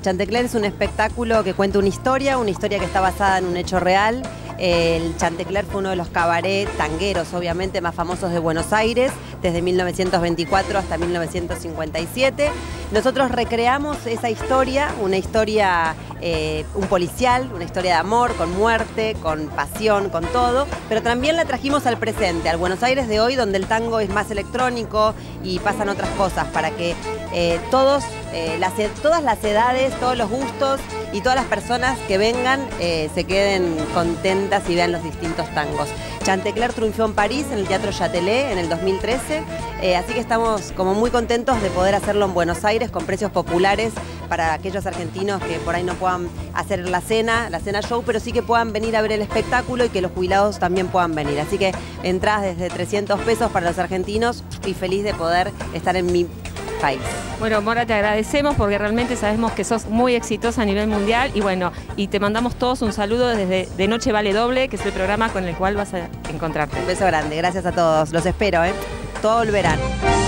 Chantecler es un espectáculo que cuenta una historia que está basada en un hecho real. El Chantecler fue uno de los cabarets tangueros, obviamente, más famosos de Buenos Aires, desde 1924 hasta 1957. Nosotros recreamos esa historia, una historia, un policial, una historia de amor, con muerte, con pasión, con todo, pero también la trajimos al presente, al Buenos Aires de hoy, donde el tango es más electrónico y pasan otras cosas, para que todas las edades, todos los gustos y todas las personas que vengan se queden contentas y vean los distintos tangos. Chantecler triunfó en París, en el Teatro Châtelet, en el 2013, así que estamos como muy contentos de poder hacerlo en Buenos Aires con precios populares para aquellos argentinos que por ahí no puedan hacer la cena show, pero sí que puedan venir a ver el espectáculo y que los jubilados también puedan venir. Así que entradas desde 300 pesos para los argentinos y feliz de poder estar en mi país. Bueno, Mora, te agradecemos porque realmente sabemos que sos muy exitosa a nivel mundial y bueno, y te mandamos todos un saludo desde De Noche Vale Doble, que es el programa con el cual vas a encontrarte. Un beso grande, gracias a todos, los espero, todo el verano.